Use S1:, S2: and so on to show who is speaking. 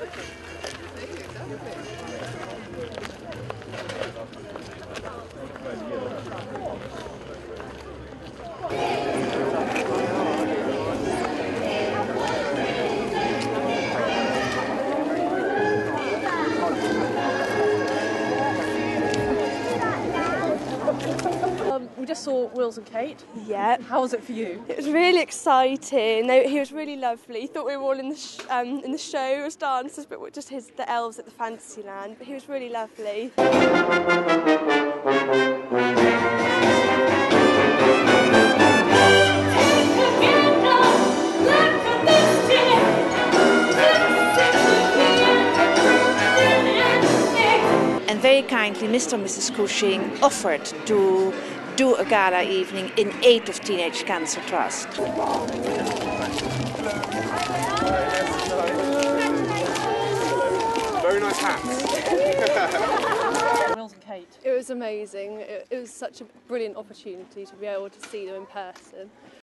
S1: We just saw Wills and Kate.
S2: Yeah.
S1: How was it for you?
S2: It was really exciting. He was really lovely. He thought we were all in the show as dancers, but we're just the elves at the Fantasyland. But he was really lovely.
S3: And very kindly, Mr. and Mrs. Cushing offered to do a gala evening in aid of Teenage Cancer Trust.
S4: Very nice hats.
S1: Wills and Kate.
S2: It was amazing. It was such a brilliant opportunity to be able to see them in person.